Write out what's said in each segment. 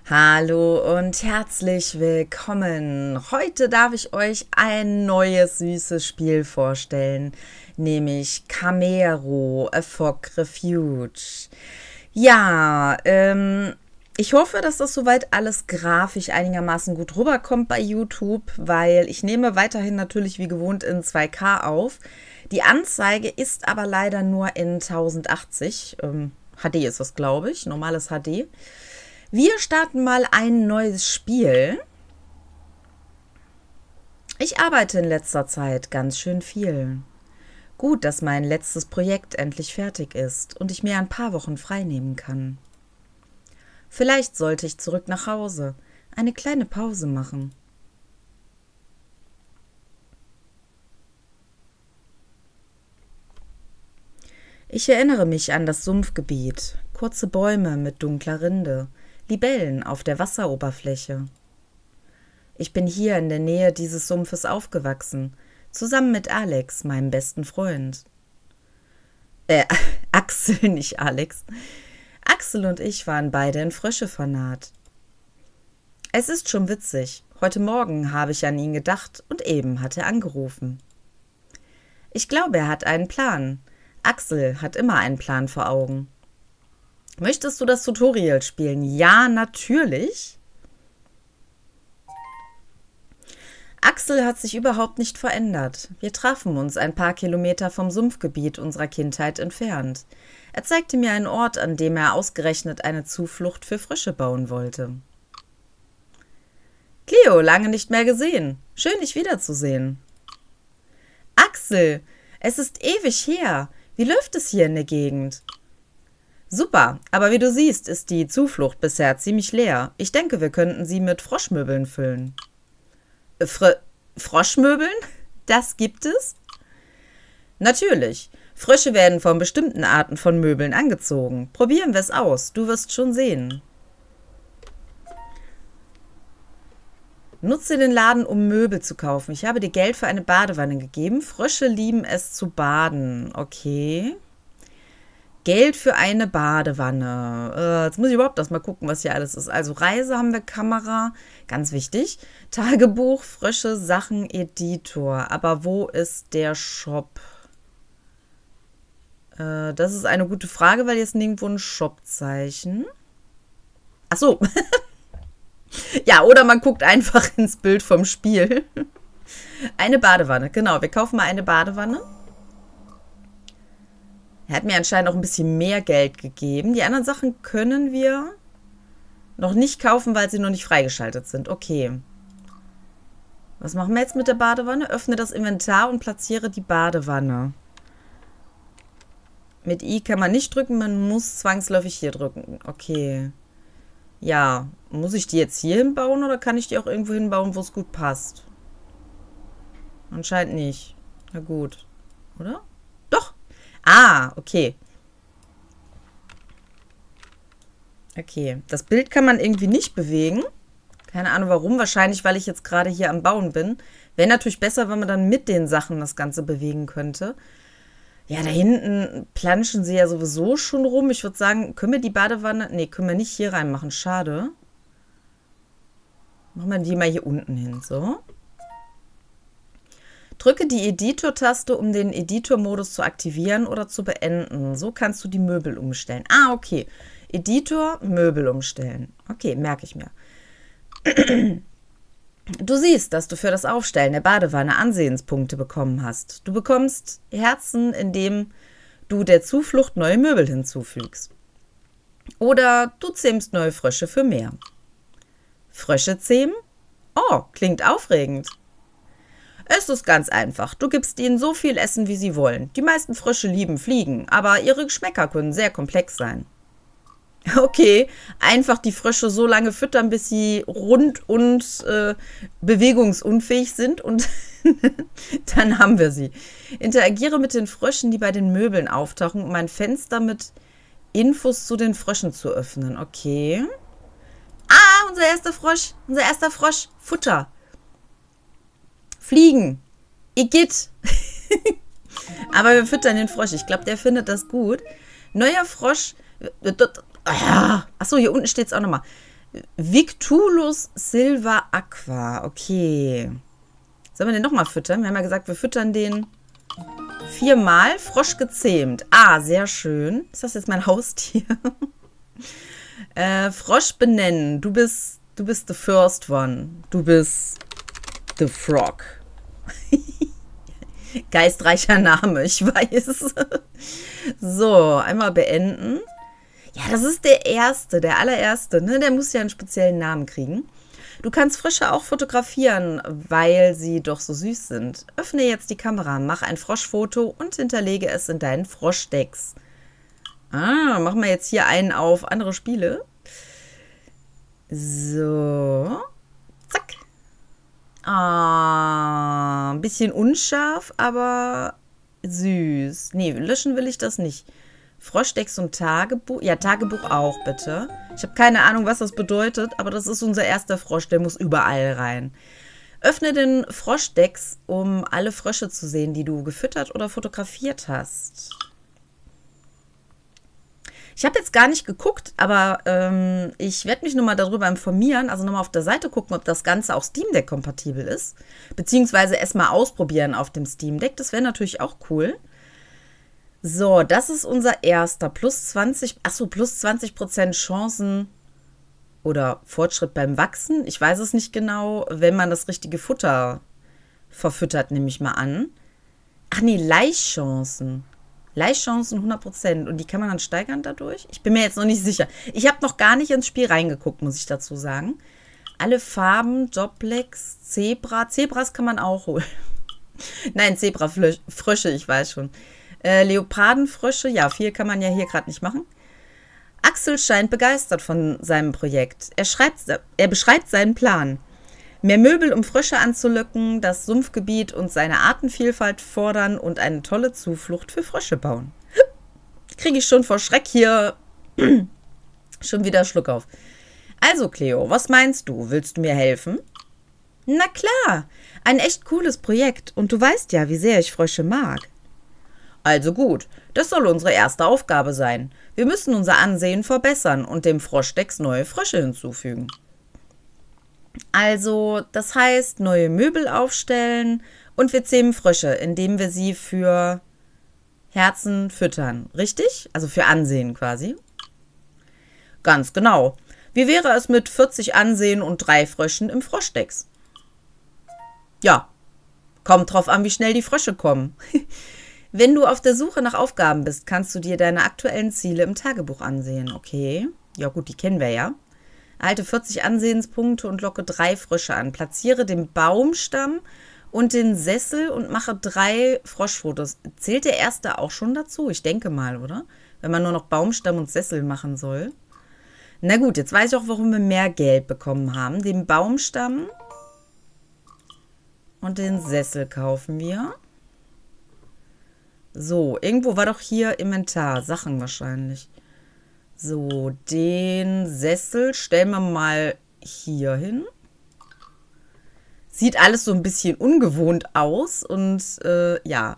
Hallo und herzlich willkommen. Heute darf ich euch ein neues süßes Spiel vorstellen, nämlich Camero, A Fog Refuge. Ja, ich hoffe, dass das soweit alles grafisch einigermaßen gut rüberkommt bei YouTube, weil ich nehme weiterhin natürlich wie gewohnt in 2K auf. Die Anzeige ist aber leider nur in 1080. HD ist das, glaube ich, normales HD. Wir starten mal ein neues Spiel. Ich arbeite in letzter Zeit ganz schön viel. Gut, dass mein letztes Projekt endlich fertig ist und ich mir ein paar Wochen frei nehmen kann. Vielleicht sollte ich zurück nach Hause, eine kleine Pause machen. Ich erinnere mich an das Sumpfgebiet, kurze Bäume mit dunkler Rinde, Libellen auf der Wasseroberfläche. Ich bin hier in der Nähe dieses Sumpfes aufgewachsen, zusammen mit Alex, meinem besten Freund. Axel, nicht Alex. Axel und ich waren beide in Frösche vernarrt. Es ist schon witzig. Heute Morgen habe ich an ihn gedacht und eben hat er angerufen. Ich glaube, er hat einen Plan. Axel hat immer einen Plan vor Augen. Möchtest du das Tutorial spielen? Ja, natürlich. Axel hat sich überhaupt nicht verändert. Wir trafen uns ein paar Kilometer vom Sumpfgebiet unserer Kindheit entfernt. Er zeigte mir einen Ort, an dem er ausgerechnet eine Zuflucht für Frösche bauen wollte. Cleo, lange nicht mehr gesehen. Schön, dich wiederzusehen. Axel, es ist ewig her. Wie läuft es hier in der Gegend? Super, aber wie du siehst, ist die Zuflucht bisher ziemlich leer. Ich denke, wir könnten sie mit Froschmöbeln füllen. Froschmöbeln? Das gibt es? Natürlich. Frösche werden von bestimmten Arten von Möbeln angezogen. Probieren wir es aus. Du wirst schon sehen. Nutze den Laden, um Möbel zu kaufen. Ich habe dir Geld für eine Badewanne gegeben. Frösche lieben es zu baden. Okay. Geld für eine Badewanne. Jetzt muss ich überhaupt erst mal gucken, was hier alles ist. Also Reise haben wir, Kamera, ganz wichtig. Tagebuch, Frösche, Sachen, Editor. Aber wo ist der Shop? Das ist eine gute Frage, weil jetzt nirgendwo ein Shopzeichen. Ach so. Ja, oder man guckt einfach ins Bild vom Spiel. Eine Badewanne, genau. Wir kaufen mal eine Badewanne. Er hat mir anscheinend auch ein bisschen mehr Geld gegeben. Die anderen Sachen können wir noch nicht kaufen, weil sie noch nicht freigeschaltet sind. Okay. Was machen wir jetzt mit der Badewanne? Öffne das Inventar und platziere die Badewanne. Mit I kann man nicht drücken, man muss zwangsläufig hier drücken. Okay. Ja, muss ich die jetzt hier hinbauen oder kann ich die auch irgendwo hinbauen, wo es gut passt? Anscheinend nicht. Na gut. Oder? Doch. Ah, okay. Okay, das Bild kann man irgendwie nicht bewegen. Keine Ahnung warum. Wahrscheinlich, weil ich jetzt gerade hier am Bauen bin. Wäre natürlich besser, wenn man dann mit den Sachen das Ganze bewegen könnte. Ja, da hinten planschen sie ja sowieso schon rum. Ich würde sagen, können wir die Badewanne... Nee, können wir nicht hier reinmachen. Schade. Machen wir die mal hier unten hin. So. Drücke die Editor-Taste, um den Editor-Modus zu aktivieren oder zu beenden. So kannst du die Möbel umstellen. Ah, okay. Editor, Möbel umstellen. Okay, merke ich mir. Du siehst, dass du für das Aufstellen der Badewanne Ansehenspunkte bekommen hast. Du bekommst Herzen, indem du der Zuflucht neue Möbel hinzufügst. Oder du zähmst neue Frösche für mehr. Frösche zähmen? Oh, klingt aufregend. Es ist ganz einfach. Du gibst ihnen so viel Essen, wie sie wollen. Die meisten Frösche lieben Fliegen, aber ihre Geschmäcker können sehr komplex sein. Okay, einfach die Frösche so lange füttern, bis sie rund und bewegungsunfähig sind und dann haben wir sie. Interagiere mit den Fröschen, die bei den Möbeln auftauchen, um ein Fenster mit Infos zu den Fröschen zu öffnen. Okay. Ah, unser erster Frosch. Futter. Fliegen. Igitt. Aber wir füttern den Frosch. Ich glaube, der findet das gut. Neuer Frosch. Achso, hier unten steht es auch nochmal. Victulus silva aqua. Okay. Sollen wir den nochmal füttern? Wir haben ja gesagt, wir füttern den 4-mal. Frosch gezähmt. Ah, sehr schön. Ist das jetzt mein Haustier? Frosch benennen. Du bist the first one. Du bist the frog. Geistreicher Name, ich weiß. So, einmal beenden. Ja, das ist der erste, der allererste, ne? Der muss ja einen speziellen Namen kriegen. Du kannst Frösche auch fotografieren, weil sie doch so süß sind. Öffne jetzt die Kamera, mach ein Froschfoto und hinterlege es in deinen Froschdecks. Ah, machen wir jetzt hier einen auf andere Spiele. So. Zack. Ah, ein bisschen unscharf, aber süß. Nee, löschen will ich das nicht. Froschdecks und Tagebuch. Ja, Tagebuch auch, bitte. Ich habe keine Ahnung, was das bedeutet, aber das ist unser erster Frosch, der muss überall rein. Öffne den Froschdecks, um alle Frösche zu sehen, die du gefüttert oder fotografiert hast. Ich habe jetzt gar nicht geguckt, aber ich werde mich nochmal darüber informieren, also nochmal auf der Seite gucken, ob das Ganze auch Steam Deck kompatibel ist. Beziehungsweise es mal ausprobieren auf dem Steam Deck. Das wäre natürlich auch cool. So, das ist unser erster. Plus 20% Chancen oder Fortschritt beim Wachsen. Ich weiß es nicht genau, wenn man das richtige Futter verfüttert, nehme ich mal an. Ach nee, Laichchancen. Laichchancen 100%. Und die kann man dann steigern dadurch? Ich bin mir jetzt noch nicht sicher. Ich habe noch gar nicht ins Spiel reingeguckt, muss ich dazu sagen. Alle Farben, Doplex, Zebra. Zebras kann man auch holen. Nein, Zebrafrösche, ich weiß schon. Leopardenfrösche, ja, viel kann man ja hier gerade nicht machen. Axel scheint begeistert von seinem Projekt. Er beschreibt seinen Plan. Mehr Möbel, um Frösche anzulocken, das Sumpfgebiet und seine Artenvielfalt fordern und eine tolle Zuflucht für Frösche bauen. Kriege ich schon vor Schreck hier schon wieder Schluck auf. Also, Cleo, was meinst du? Willst du mir helfen? Na klar, ein echt cooles Projekt und du weißt ja, wie sehr ich Frösche mag. Also gut, das soll unsere erste Aufgabe sein. Wir müssen unser Ansehen verbessern und dem Froschdecks neue Frösche hinzufügen. Also, das heißt, neue Möbel aufstellen und wir zähmen Frösche, indem wir sie für Herzen füttern. Richtig? Also für Ansehen quasi. Ganz genau. Wie wäre es mit 40 Ansehen und 3 Fröschen im Froschdecks? Ja, kommt drauf an, wie schnell die Frösche kommen. Wenn du auf der Suche nach Aufgaben bist, kannst du dir deine aktuellen Ziele im Tagebuch ansehen. Okay, ja gut, die kennen wir ja. Erhalte 40 Ansehenspunkte und locke 3 Frösche an. Platziere den Baumstamm und den Sessel und mache 3 Froschfotos. Zählt der erste auch schon dazu? Ich denke mal, oder? Wenn man nur noch Baumstamm und Sessel machen soll. Na gut, jetzt weiß ich auch, warum wir mehr Geld bekommen haben. Den Baumstamm und den Sessel kaufen wir. So, irgendwo war doch hier Inventar. Sachen wahrscheinlich. So, den Sessel stellen wir mal hier hin. Sieht alles so ein bisschen ungewohnt aus und ja.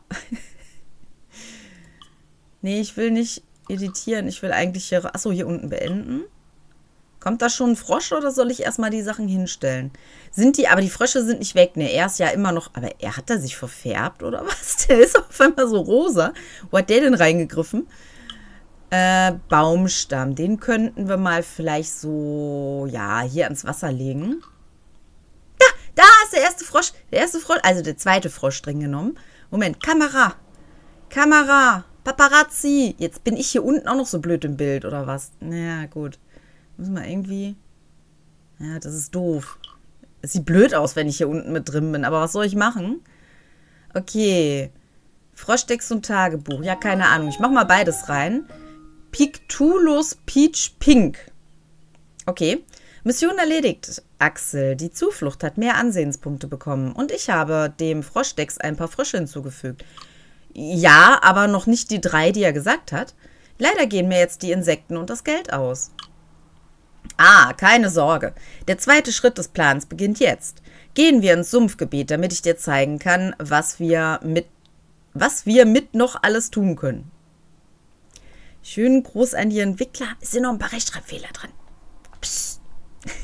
Nee, ich will nicht editieren. Ich will eigentlich hier... Achso, hier unten beenden. Kommt da schon ein Frosch oder soll ich erstmal die Sachen hinstellen? Aber die Frösche sind nicht weg, ne? Er ist ja immer noch... Aber hat er sich verfärbt oder was? Der ist auf einmal so rosa. Wo hat der denn reingegriffen? Baumstamm. Den könnten wir mal vielleicht so... Ja, hier ans Wasser legen. Da ist der erste Frosch. Also der zweite Frosch drin genommen. Moment, Kamera. Paparazzi. Jetzt bin ich hier unten auch noch so blöd im Bild, oder was? Naja, gut. Müssen wir irgendwie... Ja, das ist doof. Es sieht blöd aus, wenn ich hier unten mit drin bin. Aber was soll ich machen? Okay. Froschdecks und Tagebuch. Ja, keine Ahnung. Ich mache mal beides rein. Pictulus Peach Pink. Okay. Mission erledigt, Axel. Die Zuflucht hat mehr Ansehenspunkte bekommen. Und ich habe dem Froschdecks ein paar Frösche hinzugefügt. Ja, aber noch nicht die 3, die er gesagt hat. Leider gehen mir jetzt die Insekten und das Geld aus. Ah, keine Sorge. Der zweite Schritt des Plans beginnt jetzt. Gehen wir ins Sumpfgebiet, damit ich dir zeigen kann, was wir mit noch alles tun können. Schönen Gruß an die Entwickler. Es sind noch ein paar Rechtschreibfehler drin. Psst.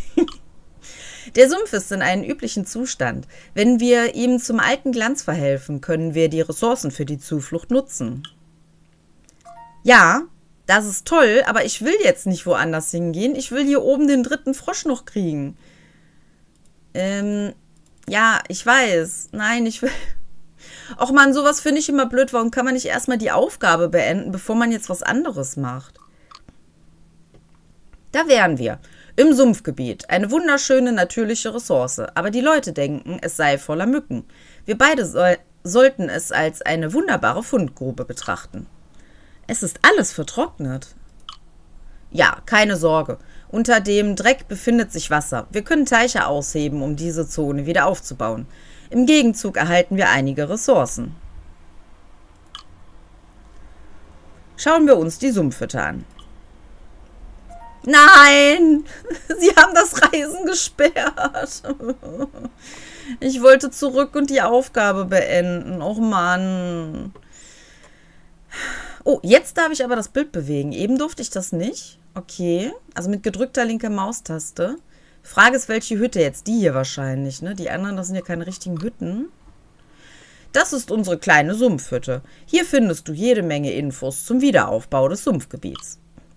Der Sumpf ist in einem üblichen Zustand. Wenn wir ihm zum alten Glanz verhelfen, können wir die Ressourcen für die Zuflucht nutzen. Ja, das ist toll, aber ich will jetzt nicht woanders hingehen. Ich will hier oben den 3. Frosch noch kriegen. Ja, ich weiß. Nein, ich will... Och man, sowas finde ich immer blöd. Warum kann man nicht erstmal die Aufgabe beenden, bevor man jetzt was anderes macht? Da wären wir. Im Sumpfgebiet. Eine wunderschöne natürliche Ressource. Aber die Leute denken, es sei voller Mücken. Wir beide sollten es als eine wunderbare Fundgrube betrachten. Es ist alles vertrocknet. Ja, keine Sorge. Unter dem Dreck befindet sich Wasser. Wir können Teiche ausheben, um diese Zone wieder aufzubauen. Im Gegenzug erhalten wir einige Ressourcen. Schauen wir uns die Sumpfhütte an. Nein! Sie haben das Reisen gesperrt. Ich wollte zurück und die Aufgabe beenden. Och Mann. Oh, jetzt darf ich aber das Bild bewegen. Eben durfte ich das nicht. Okay. Also mit gedrückter linker Maustaste. Frage ist, welche Hütte jetzt? Die hier wahrscheinlich, ne? Die anderen, das sind ja keine richtigen Hütten. Das ist unsere kleine Sumpfhütte. Hier findest du jede Menge Infos zum Wiederaufbau des Sumpfgebiets.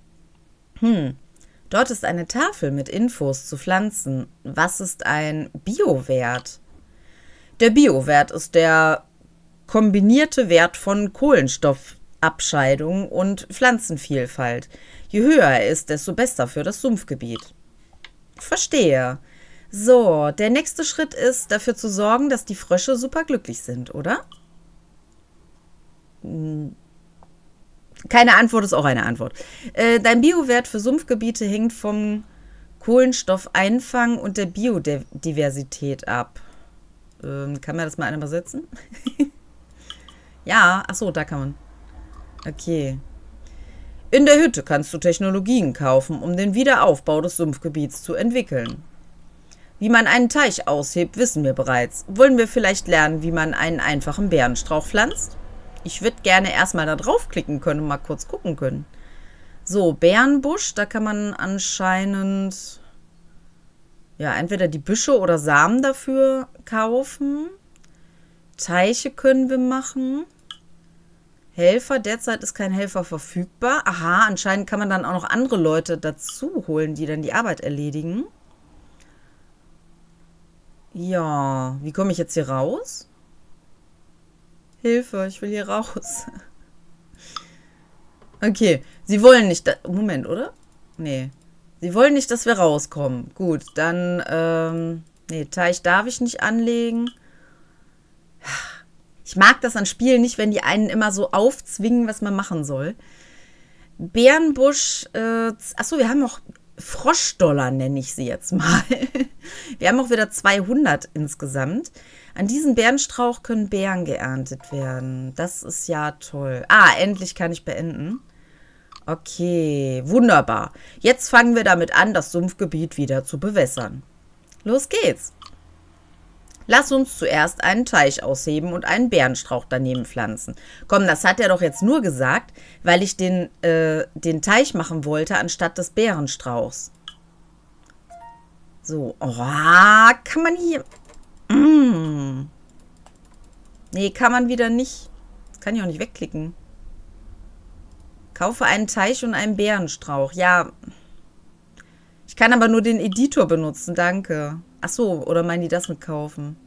Dort ist eine Tafel mit Infos zu Pflanzen. Was ist ein Biowert? Der Biowert ist der kombinierte Wert von Kohlenstoffabscheidung und Pflanzenvielfalt. Je höher er ist, desto besser für das Sumpfgebiet. Verstehe. So, der nächste Schritt ist, dafür zu sorgen, dass die Frösche superglücklich sind, oder? Keine Antwort ist auch eine Antwort. Dein Biowert für Sumpfgebiete hängt vom Kohlenstoffeinfang und der Biodiversität ab. Kann man das mal einer übersetzen? Ja, achso, da kann man. Okay. In der Hütte kannst du Technologien kaufen, um den Wiederaufbau des Sumpfgebiets zu entwickeln. Wie man einen Teich aushebt, wissen wir bereits. Wollen wir vielleicht lernen, wie man einen einfachen Beerenstrauch pflanzt? Ich würde gerne erstmal da draufklicken können und mal kurz gucken können. So, Beerenbusch, da kann man anscheinend ja entweder die Büsche oder Samen dafür kaufen. Teiche können wir machen. Helfer, derzeit ist kein Helfer verfügbar. Aha, anscheinend kann man dann auch noch andere Leute dazu holen, die dann die Arbeit erledigen. Ja, wie komme ich jetzt hier raus? Hilfe, ich will hier raus. Okay, sie wollen nicht... Moment, oder? Nee. Sie wollen nicht, dass wir rauskommen. Gut, dann... nee, Teich darf ich nicht anlegen. Ich mag das an Spielen nicht, wenn die einen immer so aufzwingen, was man machen soll. Bärenbusch... achso, wir haben noch... Froschdollar nenne ich sie jetzt mal. Wir haben auch wieder 200 insgesamt. An diesem Beerenstrauch können Beeren geerntet werden. Das ist ja toll. Ah, endlich kann ich beenden. Okay, wunderbar. Jetzt fangen wir damit an, das Sumpfgebiet wieder zu bewässern. Los geht's. Lass uns zuerst einen Teich ausheben und einen Beerenstrauch daneben pflanzen. Komm, das hat er doch jetzt nur gesagt, weil ich den Teich machen wollte, anstatt des Beerenstrauchs. So, oh, kann man hier... Nee, kann man wieder nicht. Das kann ich auch nicht wegklicken. Kaufe einen Teich und einen Beerenstrauch. Ja, ich kann aber nur den Editor benutzen, danke. Ach so, oder meinen die das mit kaufen?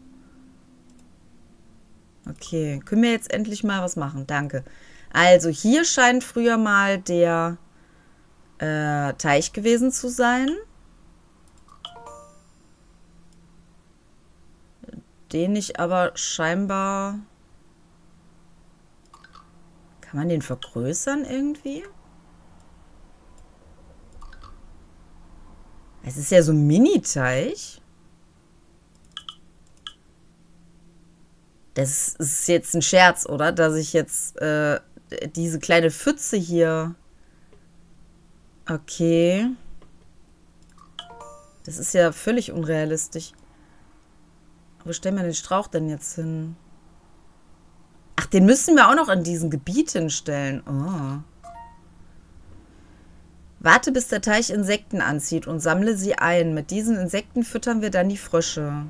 Okay, können wir jetzt endlich mal was machen? Danke. Also, hier scheint früher mal der Teich gewesen zu sein. Den ich aber scheinbar... Kann man den vergrößern irgendwie? Es ist ja so ein Mini-Teich. Das ist jetzt ein Scherz, oder? Dass ich jetzt diese kleine Pfütze hier... Okay. Das ist ja völlig unrealistisch. Wo stellen wir den Strauch denn jetzt hin? Ach, den müssen wir auch noch in diesen Gebiet hinstellen. Oh. Warte, bis der Teich Insekten anzieht und sammle sie ein. Mit diesen Insekten füttern wir dann die Frösche.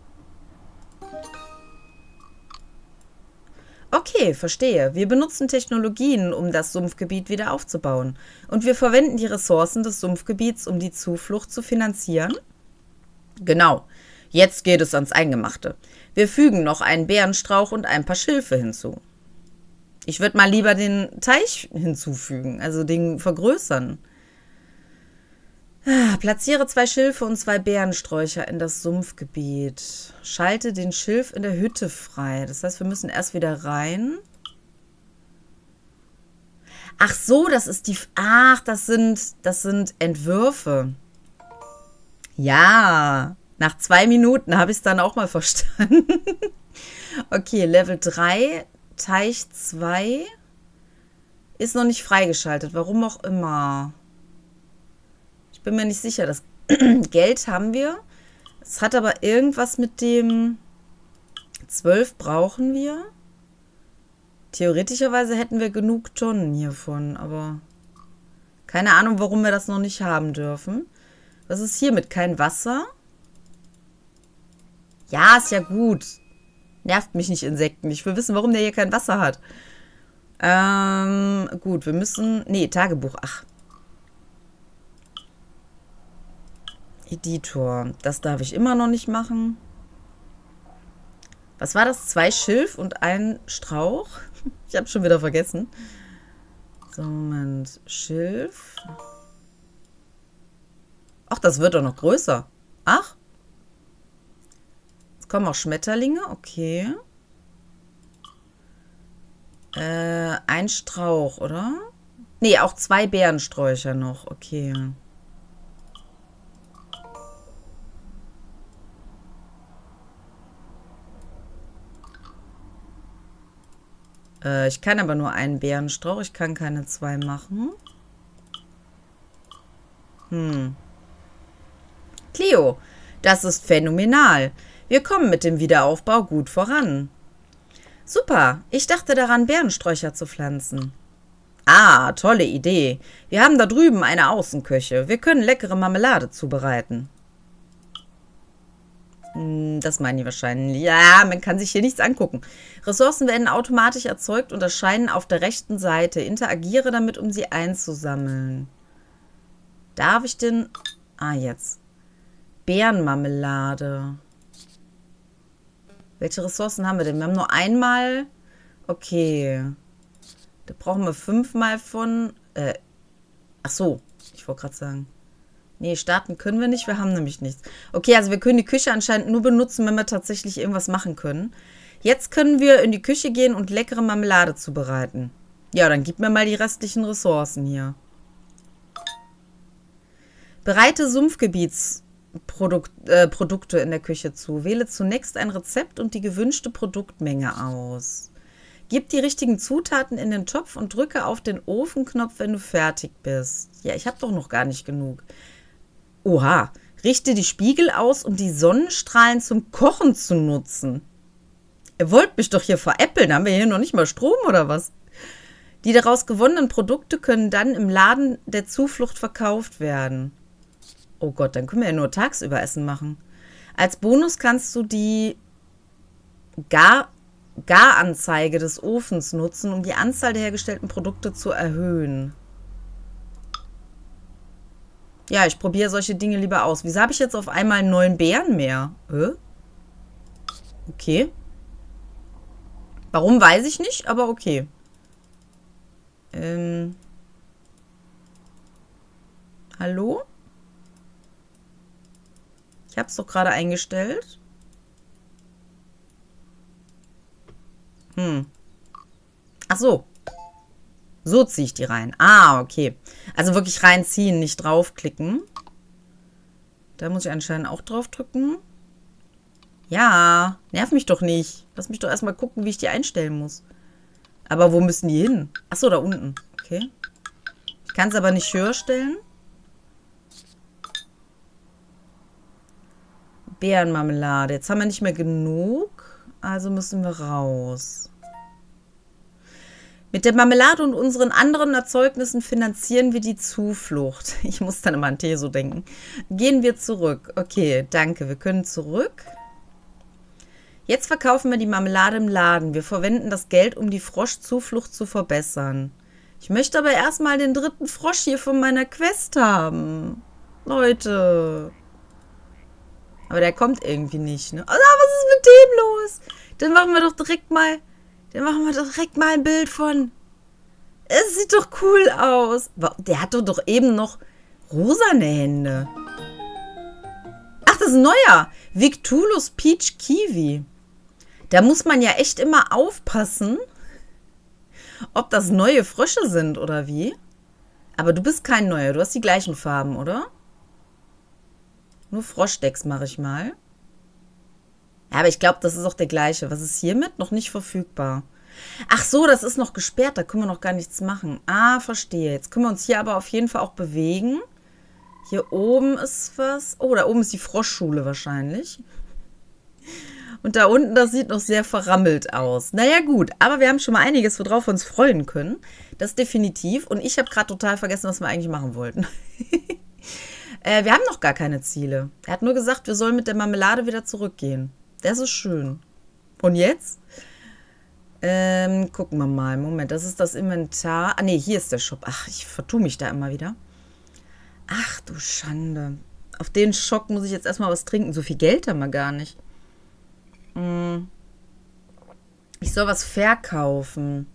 Okay, verstehe. Wir benutzen Technologien, um das Sumpfgebiet wieder aufzubauen. Und wir verwenden die Ressourcen des Sumpfgebiets, um die Zuflucht zu finanzieren? Genau. Jetzt geht es ans Eingemachte. Wir fügen noch einen Bärenstrauch und ein paar Schilfe hinzu. Ich würde mal lieber den Teich hinzufügen, also den vergrößern. Platziere 2 Schilfe und 2 Bärensträucher in das Sumpfgebiet. Schalte den Schilf in der Hütte frei. Das heißt, wir müssen erst wieder rein. Ach so, das ist die... Ach, das sind Entwürfe. Ja, nach 2 Minuten habe ich es dann auch mal verstanden. Okay, Level 3, Teich 2 ist noch nicht freigeschaltet. Warum auch immer. Ich bin mir nicht sicher. Das Geld haben wir. Es hat aber irgendwas mit dem 12 brauchen wir. Theoretischerweise hätten wir genug Tonnen hiervon, aber keine Ahnung, warum wir das noch nicht haben dürfen. Was ist hiermit? Kein Wasser? Ja, ist ja gut. Nervt mich nicht, Insekten. Ich will wissen, warum der hier kein Wasser hat. Gut, wir müssen... Nee, Tagebuch. Ach. Editor. Das darf ich immer noch nicht machen. Was war das? 2 Schilf und ein Strauch? Ich habe schon wieder vergessen. So, Moment. Schilf. Ach, das wird doch noch größer. Ach. Jetzt kommen auch Schmetterlinge. Okay. Ein Strauch, oder? Nee, auch 2 Beerensträucher noch. Okay. Ich kann aber nur einen Beerenstrauch. Ich kann keine 2 machen. Cleo, das ist phänomenal. Wir kommen mit dem Wiederaufbau gut voran. Super, ich dachte daran, Beerensträucher zu pflanzen. Ah, tolle Idee. Wir haben da drüben eine Außenküche. Wir können leckere Marmelade zubereiten. Das meinen die wahrscheinlich. Ja, man kann sich hier nichts angucken. Ressourcen werden automatisch erzeugt und erscheinen auf der rechten Seite. Interagiere damit, um sie einzusammeln. Darf ich denn... Ah, jetzt. Beerenmarmelade. Welche Ressourcen haben wir denn? Wir haben nur einmal... Okay. Da brauchen wir 5-mal von... Ach so, ich wollte gerade sagen... Nee, starten können wir nicht, wir haben nämlich nichts. Okay, also wir können die Küche anscheinend nur benutzen, wenn wir tatsächlich irgendwas machen können. Jetzt können wir in die Küche gehen und leckere Marmelade zubereiten. Ja, dann gib mir mal die restlichen Ressourcen hier. Bereite Sumpfgebietsprodukte in der Küche zu. Wähle zunächst ein Rezept und die gewünschte Produktmenge aus. Gib die richtigen Zutaten in den Topf und drücke auf den Ofenknopf, wenn du fertig bist. Ja, ich habe doch noch gar nicht genug. Oha, richte die Spiegel aus, um die Sonnenstrahlen zum Kochen zu nutzen. Ihr wollt mich doch hier veräppeln. Haben wir hier noch nicht mal Strom oder was? Die daraus gewonnenen Produkte können dann im Laden der Zuflucht verkauft werden. Oh Gott, dann können wir ja nur tagsüber Essen machen. Als Bonus kannst du die Garanzeige des Ofens nutzen, um die Anzahl der hergestellten Produkte zu erhöhen. Ja, ich probiere solche Dinge lieber aus. Wieso habe ich jetzt auf einmal 9 Beeren mehr? Okay. Warum, weiß ich nicht, aber okay. Hallo? Ich habe es doch gerade eingestellt. Ach so. So ziehe ich die rein. Ah, okay. Also wirklich reinziehen, nicht draufklicken. Da muss ich anscheinend auch draufdrücken. Ja, nerv mich doch nicht. Lass mich doch erstmal gucken, wie ich die einstellen muss. Aber wo müssen die hin? Ach so, da unten. Okay. Ich kann es aber nicht höher stellen. Beerenmarmelade. Jetzt haben wir nicht mehr genug. Also müssen wir raus. Mit der Marmelade und unseren anderen Erzeugnissen finanzieren wir die Zuflucht. Ich muss dann immer an Tee so denken. Gehen wir zurück. Okay, danke. Wir können zurück. Jetzt verkaufen wir die Marmelade im Laden. Wir verwenden das Geld, um die Froschzuflucht zu verbessern. Ich möchte aber erstmal den dritten Frosch hier von meiner Quest haben. Leute. Aber der kommt irgendwie nicht, ne? Also, was ist mit dem los? Dann machen wir doch direkt mal ein Bild von. Es sieht doch cool aus. Der hat doch eben noch rosane Hände. Ach, das ist ein neuer. Victulus Peach Kiwi. Da muss man ja echt immer aufpassen, ob das neue Frösche sind oder wie. Aber du bist kein neuer. Du hast die gleichen Farben, oder? Nur Froschdecks mache ich mal. Ja, aber ich glaube, das ist auch der gleiche. Was ist hiermit? Noch nicht verfügbar. Ach so, das ist noch gesperrt. Da können wir noch gar nichts machen. Ah, verstehe. Jetzt können wir uns hier aber auf jeden Fall auch bewegen. Hier oben ist was. Oh, da oben ist die Froschschule wahrscheinlich. Und da unten, das sieht noch sehr verrammelt aus. Naja, gut. Aber wir haben schon mal einiges, worauf wir uns freuen können. Das definitiv. Und ich habe gerade total vergessen, was wir eigentlich machen wollten. Wir haben noch gar keine Ziele. Er hat nur gesagt, wir sollen mit der Marmelade wieder zurückgehen. Das ist schön. Und jetzt? Gucken wir mal. Moment, das ist das Inventar. Ah, nee, hier ist der Shop. Ach, ich vertue mich da immer wieder. Ach, du Schande. Auf den Schock muss ich jetzt erstmal was trinken. So viel Geld haben wir gar nicht. Ich soll was verkaufen.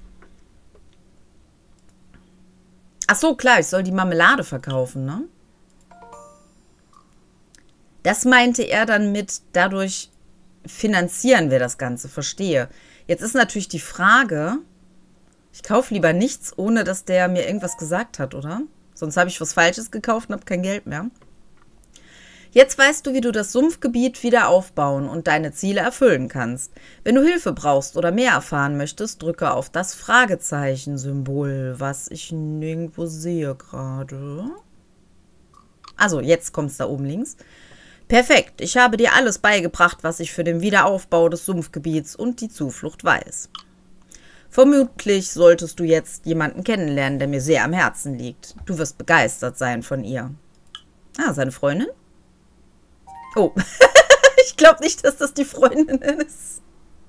Ach so, klar, ich soll die Marmelade verkaufen, ne? Das meinte er dann mit, dadurch finanzieren wir das Ganze, verstehe. Jetzt ist natürlich die Frage, ich kaufe lieber nichts, ohne dass der mir irgendwas gesagt hat, oder? Sonst habe ich was Falsches gekauft und habe kein Geld mehr. Jetzt weißt du, wie du das Sumpfgebiet wieder aufbauen und deine Ziele erfüllen kannst. Wenn du Hilfe brauchst oder mehr erfahren möchtest, drücke auf das Fragezeichen-Symbol, was ich nirgendwo sehe gerade. Also, jetzt kommt es da oben links. Perfekt, ich habe dir alles beigebracht, was ich für den Wiederaufbau des Sumpfgebiets und die Zuflucht weiß. Vermutlich solltest du jetzt jemanden kennenlernen, der mir sehr am Herzen liegt. Du wirst begeistert sein von ihr. Ah, seine Freundin? Oh, ich glaube nicht, dass das die Freundin ist.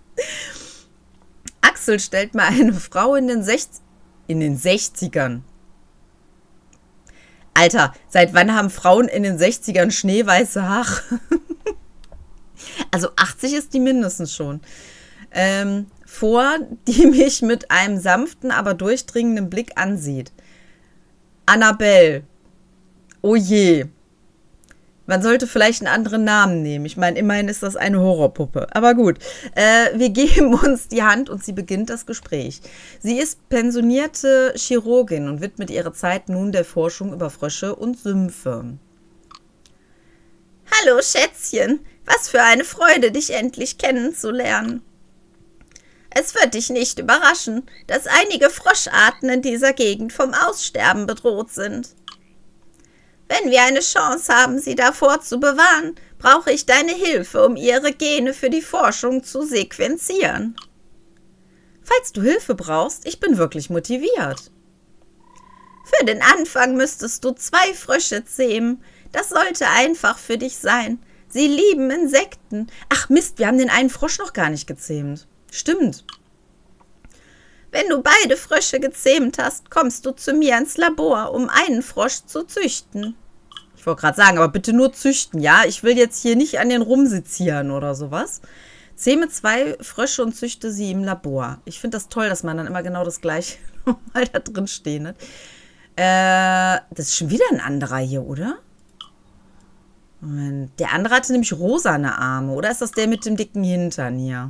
Axel stellt mir eine Frau in den 60ern. Alter, seit wann haben Frauen in den 60ern schneeweiße Haare? Also 80 ist die mindestens schon. Vor, die mich mit einem sanften, aber durchdringenden Blick ansieht. Annabelle. Oh je. Man sollte vielleicht einen anderen Namen nehmen. Ich meine, immerhin ist das eine Horrorpuppe. Aber gut, wir geben uns die Hand und sie beginnt das Gespräch. Sie ist pensionierte Chirurgin und widmet ihre Zeit nun der Forschung über Frösche und Sümpfe. Hallo Schätzchen, was für eine Freude, dich endlich kennenzulernen. Es wird dich nicht überraschen, dass einige Froscharten in dieser Gegend vom Aussterben bedroht sind. Wenn wir eine Chance haben, sie davor zu bewahren, brauche ich deine Hilfe, um ihre Gene für die Forschung zu sequenzieren. Falls du Hilfe brauchst, ich bin wirklich motiviert. Für den Anfang müsstest du 2 Frösche zähmen. Das sollte einfach für dich sein. Sie lieben Insekten. Ach Mist, wir haben den einen Frosch noch gar nicht gezähmt. Stimmt. Wenn du beide Frösche gezähmt hast, kommst du zu mir ins Labor, um einen Frosch zu züchten. Ich wollte gerade sagen, aber bitte nur züchten, ja? Ich will jetzt hier nicht an den rumsezieren oder sowas. Zähme 2 Frösche und züchte sie im Labor. Ich finde das toll, dass man dann immer genau das Gleiche nochmal da drin stehen hat. Das ist schon wieder ein anderer hier, oder? Moment. Der andere hatte nämlich rosane Arme. Oder ist das der mit dem dicken Hintern hier?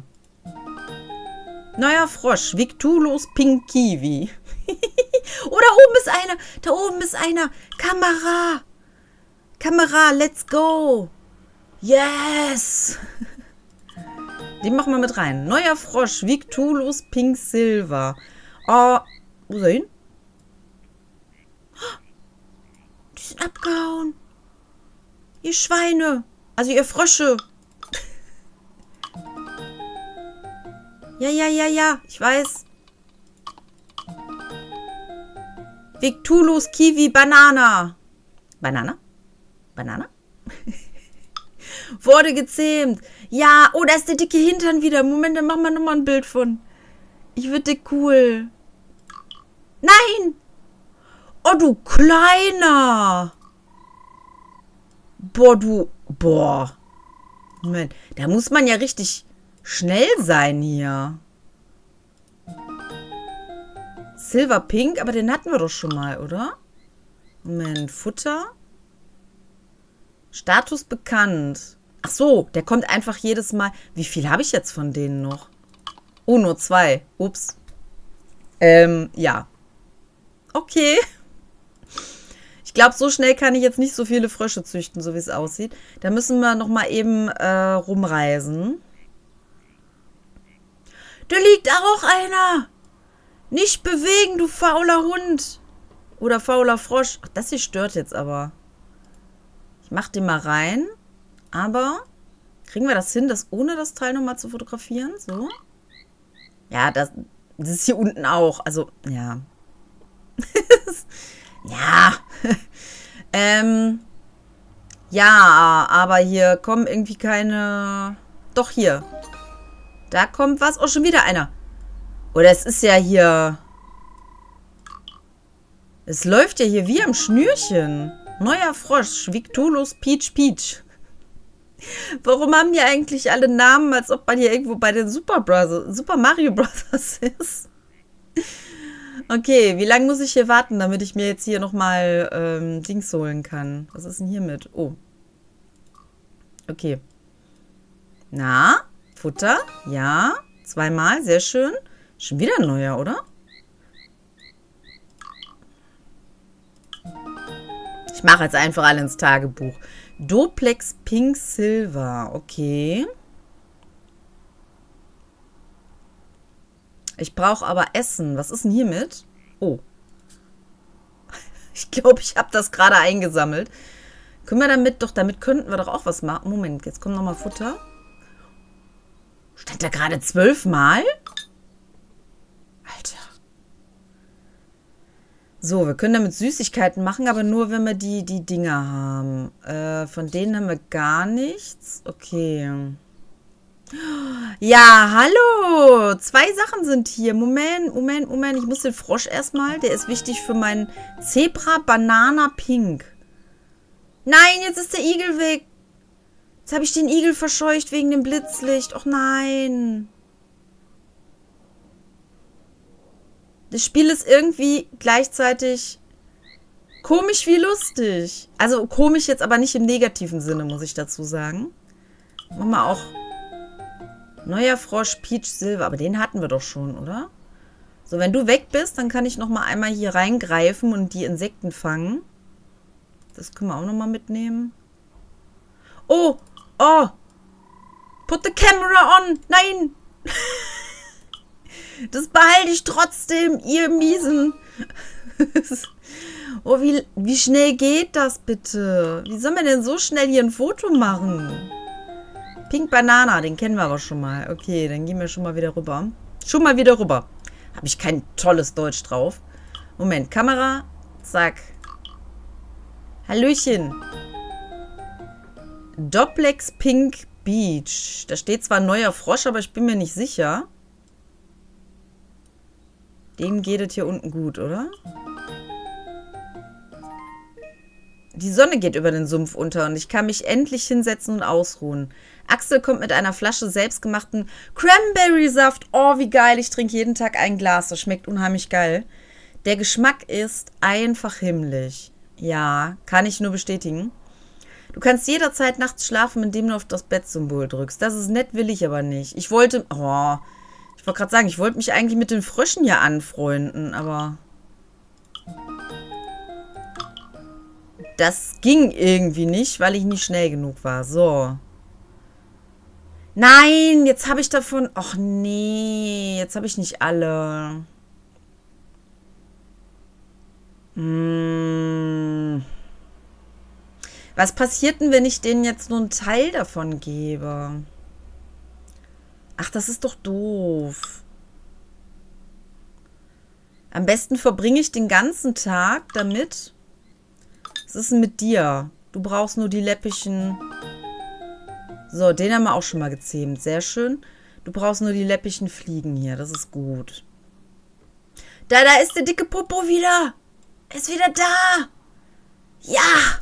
Neuer Frosch, Victulus Pink Kiwi. Oh, da oben ist einer. Da oben ist einer. Kamera. Kamera, let's go. Yes. Den machen wir mit rein. Neuer Frosch, Victulus Pink Silver. Oh, wo ist er hin? Die sind abgehauen. Ihr Schweine. Also ihr Frösche. Ja, ich weiß. Victulus, Kiwi, Banana. Banana? Banana? Wurde gezähmt. Ja, oh, da ist der dicke Hintern wieder. Moment, dann machen wir nochmal ein Bild von. Ich würde cool. Nein! Oh, du Kleiner! Boah. Moment, da muss man ja richtig schnell sein hier. Silver Pink, aber den hatten wir doch schon mal, oder? Moment, Futter. Status bekannt. Ach so, der kommt einfach jedes Mal. Wie viel habe ich jetzt von denen noch? Oh, nur 2. Ups. Ja. Okay. Ich glaube, so schnell kann ich jetzt nicht so viele Frösche züchten, so wie es aussieht. Da müssen wir noch mal eben rumreisen. Da liegt auch einer. Nicht bewegen, du fauler Hund. Oder fauler Frosch. Ach, das hier stört jetzt aber. Ich mach den mal rein. Aber kriegen wir das hin, das ohne das Teil nochmal zu fotografieren? So. Ja, das ist hier unten auch. Also, ja. Ja. Ja, aber hier kommen irgendwie keine... Doch, hier. Da kommt was. Oh, schon wieder einer. Oder es ist ja hier... Es läuft ja hier wie am Schnürchen. Neuer Frosch. Victulus Peach. Warum haben die eigentlich alle Namen, als ob man hier irgendwo bei den Super Mario Brothers ist? Okay, wie lange muss ich hier warten, damit ich mir jetzt hier nochmal Dings holen kann? Was ist denn hier mit? Oh. Okay. Na, Futter? Ja. 2-mal, sehr schön. Schon wieder ein neuer, oder? Ich mache jetzt einfach alle ins Tagebuch. Doplex Pink Silver. Okay. Ich brauche aber Essen. Was ist denn hiermit? Oh. Ich glaube, ich habe das gerade eingesammelt. Können wir damit könnten wir doch auch was machen. Moment, jetzt kommt nochmal Futter. Stand da gerade 12-mal? Alter. So, wir können damit Süßigkeiten machen, aber nur, wenn wir die Dinger haben. Von denen haben wir gar nichts. Okay. Ja, hallo. 2 Sachen sind hier. Moment. Ich muss den Frosch erstmal. Der ist wichtig für meinen Zebra Banana Pink. Nein, jetzt ist der Igel weg. Jetzt habe ich den Igel verscheucht wegen dem Blitzlicht. Och nein. Das Spiel ist irgendwie gleichzeitig komisch wie lustig. Also komisch jetzt aber nicht im negativen Sinne, muss ich dazu sagen. Machen wir auch neuer Frosch, Peach Silver. Aber den hatten wir doch schon, oder? So, wenn du weg bist, dann kann ich noch mal einmal hier reingreifen und die Insekten fangen. Das können wir auch noch mal mitnehmen. Oh, put the camera on. Nein. Das behalte ich trotzdem, ihr Miesen. Oh, wie schnell geht das bitte? Wie soll man denn so schnell hier ein Foto machen? Pink Banana, den kennen wir aber schon mal. Okay, dann gehen wir schon mal wieder rüber. Habe ich kein tolles Deutsch drauf. Moment, Kamera. Zack. Hallöchen. Doplex Pink Beach. Da steht zwar neuer Frosch, aber ich bin mir nicht sicher. Dem geht es hier unten gut, oder? Die Sonne geht über den Sumpf unter und ich kann mich endlich hinsetzen und ausruhen. Axel kommt mit einer Flasche selbstgemachten Cranberry-Saft. Oh, wie geil. Ich trinke jeden Tag ein Glas. Das schmeckt unheimlich geil. Der Geschmack ist einfach himmlisch. Ja, kann ich nur bestätigen. Du kannst jederzeit nachts schlafen, indem du auf das Bettsymbol drückst. Das ist nett, will ich aber nicht. Ich wollte gerade sagen, ich wollte mich eigentlich mit den Fröschen hier anfreunden, aber das ging irgendwie nicht, weil ich nicht schnell genug war. So. Nein, jetzt habe ich davon... Ach nee, jetzt habe ich nicht alle. Was passiert denn, wenn ich denen jetzt nur einen Teil davon gebe? Ach, das ist doch doof. Am besten verbringe ich den ganzen Tag damit. Was ist denn mit dir? Du brauchst nur die läppischen... So, den haben wir auch schon mal gezähmt. Sehr schön. Du brauchst nur die läppischen Fliegen hier. Das ist gut. Da ist der dicke Popo wieder. Er ist wieder da. Ja.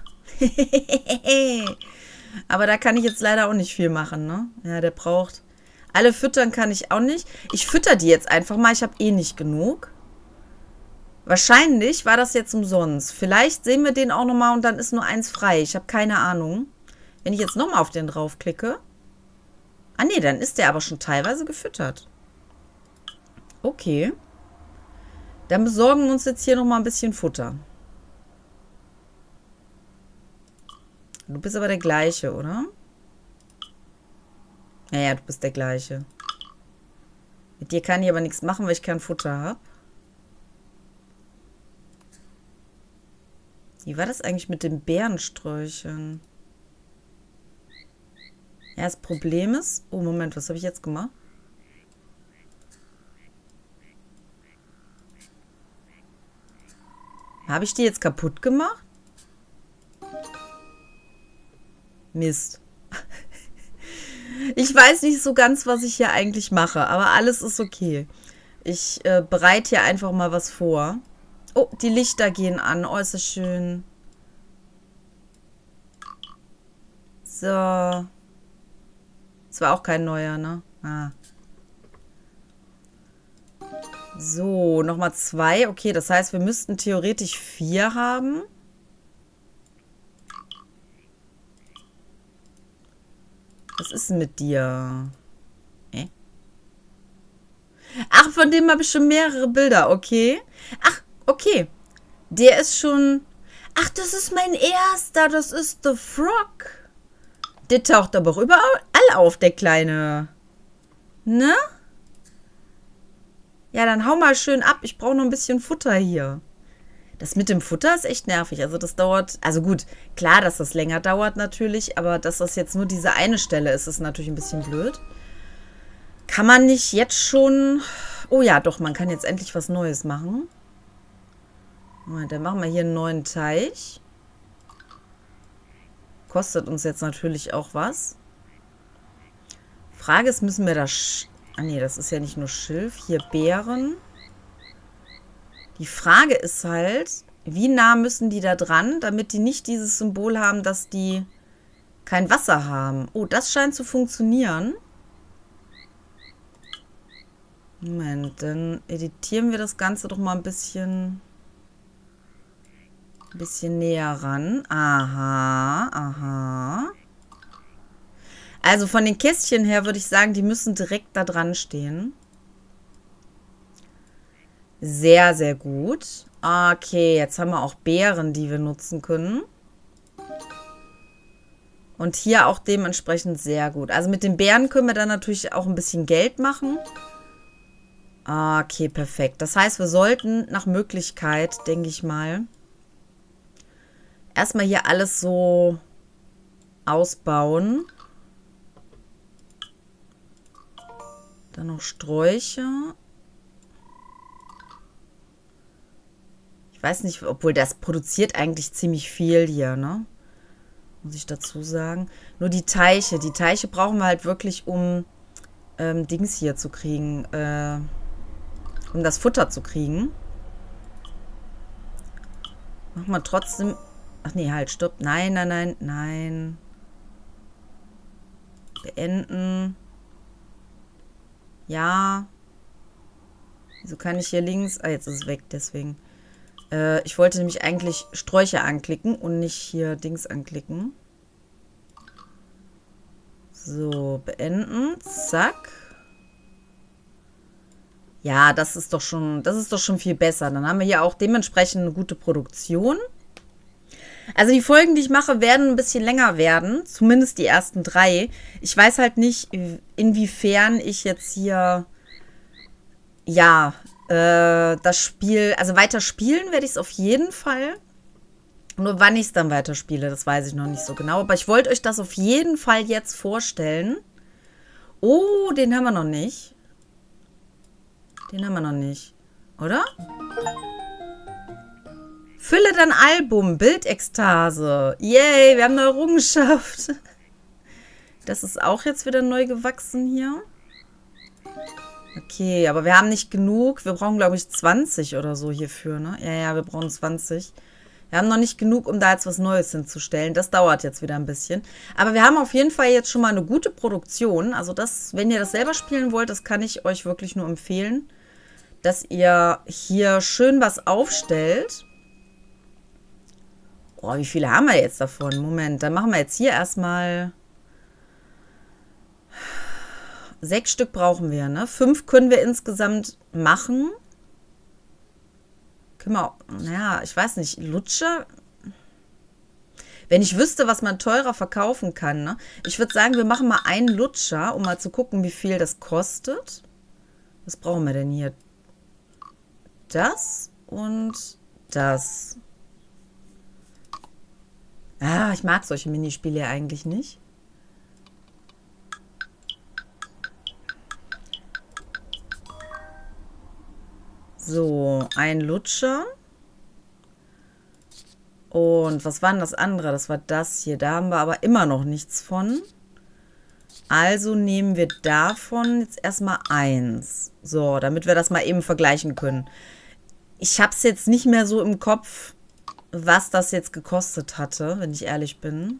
Aber da kann ich jetzt leider auch nicht viel machen, ne? Ja, der braucht... Alle füttern kann ich auch nicht. Ich fütter die jetzt einfach mal. Ich habe eh nicht genug. Wahrscheinlich war das jetzt umsonst. Vielleicht sehen wir den auch nochmal und dann ist nur eins frei. Ich habe keine Ahnung. Wenn ich jetzt nochmal auf den draufklicke. Ah nee, dann ist der aber schon teilweise gefüttert. Okay. Dann besorgen wir uns jetzt hier nochmal ein bisschen Futter. Du bist aber der gleiche, oder? Ja, du bist der gleiche. Mit dir kann ich aber nichts machen, weil ich kein Futter habe. Wie war das eigentlich mit den Beerensträuchern? Ja, das Problem ist... Oh, Moment, was habe ich jetzt gemacht? Habe ich die jetzt kaputt gemacht? Mist. Ich weiß nicht so ganz, was ich hier eigentlich mache, aber alles ist okay. Ich bereite hier einfach mal was vor. Oh, die Lichter gehen an. Oh, ist das schön. So. Das war auch kein neuer, ne? Ah. So, nochmal 2. Okay, das heißt, wir müssten theoretisch 4 haben. Was ist denn mit dir? Ach, von dem habe ich schon mehrere Bilder, okay. Ach, okay. Der ist schon... Ach, das ist mein erster. Das ist The Frog. Der taucht aber auch überall auf, der Kleine. Ne? Ja, dann hau mal schön ab. Ich brauche noch ein bisschen Futter hier. Das mit dem Futter ist echt nervig. Also das dauert... Also gut, klar, dass das länger dauert natürlich. Aber dass das jetzt nur diese eine Stelle ist, ist natürlich ein bisschen blöd. Kann man nicht jetzt schon... Oh ja, doch, man kann jetzt endlich was Neues machen. Moment, dann machen wir hier einen neuen Teich. Kostet uns jetzt natürlich auch was. Frage ist, müssen wir da... Ah nee, das ist ja nicht nur Schilf. Hier Beeren. Die Frage ist halt, wie nah müssen die da dran, damit die nicht dieses Symbol haben, dass die kein Wasser haben. Oh, das scheint zu funktionieren. Moment, dann editieren wir das Ganze doch mal ein bisschen näher ran. Aha, aha. Also von den Kästchen her würde ich sagen, die müssen direkt da dran stehen. Sehr, sehr gut. Okay, jetzt haben wir auch Beeren, die wir nutzen können. Und hier auch dementsprechend sehr gut. Also mit den Beeren können wir dann natürlich auch ein bisschen Geld machen. Okay, perfekt. Das heißt, wir sollten nach Möglichkeit, denke ich mal, erstmal hier alles so ausbauen. Dann noch Sträucher. Ich weiß nicht, obwohl das produziert eigentlich ziemlich viel hier, ne? Muss ich dazu sagen. Nur die Teiche. Die Teiche brauchen wir halt wirklich, um Dings hier zu kriegen. Um das Futter zu kriegen. Machen wir trotzdem... Ach nee, halt, stopp. Nein, nein, nein, nein. Beenden. Ja. Wieso kann ich hier links... Ah, jetzt ist es weg, deswegen. Ich wollte nämlich eigentlich Sträucher anklicken und nicht hier Dings anklicken. So, beenden. Zack. Ja, das ist doch schon viel besser. Dann haben wir hier auch dementsprechend eine gute Produktion. Also die Folgen, die ich mache, werden ein bisschen länger werden. Zumindest die ersten 3. Ich weiß halt nicht, inwiefern ich jetzt hier, ja, das Spiel, also weiter spielen werde ich es auf jeden Fall. Nur wann ich es dann weiterspiele, das weiß ich noch nicht so genau. Aber ich wollte euch das auf jeden Fall jetzt vorstellen. Oh, den haben wir noch nicht. Den haben wir noch nicht. Oder? Fülle dein Album. Bildekstase. Yay, wir haben eine Errungenschaft. Das ist auch jetzt wieder neu gewachsen hier. Okay, aber wir haben nicht genug. Wir brauchen, glaube ich, 20 oder so hierfür, ne? Ja, wir brauchen 20. Wir haben noch nicht genug, um da jetzt was Neues hinzustellen. Das dauert jetzt wieder ein bisschen. Aber wir haben auf jeden Fall jetzt schon mal eine gute Produktion. Also das, wenn ihr das selber spielen wollt, das kann ich euch wirklich nur empfehlen, dass ihr hier schön was aufstellt. Boah, wie viele haben wir jetzt davon? Moment, dann machen wir jetzt hier erstmal 6 Stück brauchen wir, ne? 5 können wir insgesamt machen. Können wir auch, naja, ich weiß nicht, Lutscher? Wenn ich wüsste, was man teurer verkaufen kann, ne? Ich würde sagen, wir machen mal einen Lutscher, um mal zu gucken, wie viel das kostet. Was brauchen wir denn hier? Das und das. Ah, ich mag solche Minispiele ja eigentlich nicht. So, ein Lutscher. Und was war denn das andere? Das war das hier. Da haben wir aber immer noch nichts von. Also nehmen wir davon jetzt erstmal 1. So, damit wir das mal eben vergleichen können. Ich habe es jetzt nicht mehr so im Kopf, was das jetzt gekostet hatte, wenn ich ehrlich bin.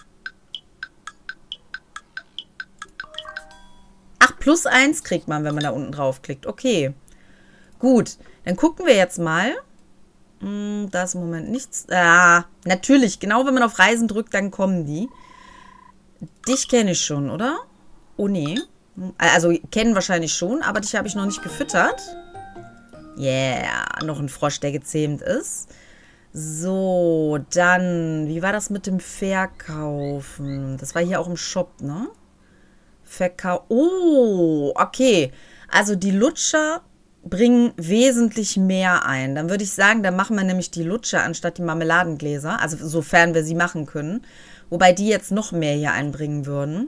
Ach, plus 1 kriegt man, wenn man da unten draufklickt. Okay. Gut, dann gucken wir jetzt mal. Da ist im Moment nichts. Ah, natürlich, genau wenn man auf Reisen drückt, dann kommen die. Dich kenne ich schon, oder? Oh, nee. Also, kennen wahrscheinlich schon, aber dich habe ich noch nicht gefüttert. Yeah, noch ein Frosch, der gezähmt ist. So, dann, wie war das mit dem Verkaufen? Das war hier auch im Shop, ne? Oh, okay. Also, die Lutscher bringen wesentlich mehr ein. Dann würde ich sagen, dann machen wir nämlich die Lutscher anstatt die Marmeladengläser. Also sofern wir sie machen können. Wobei die jetzt noch mehr hier einbringen würden.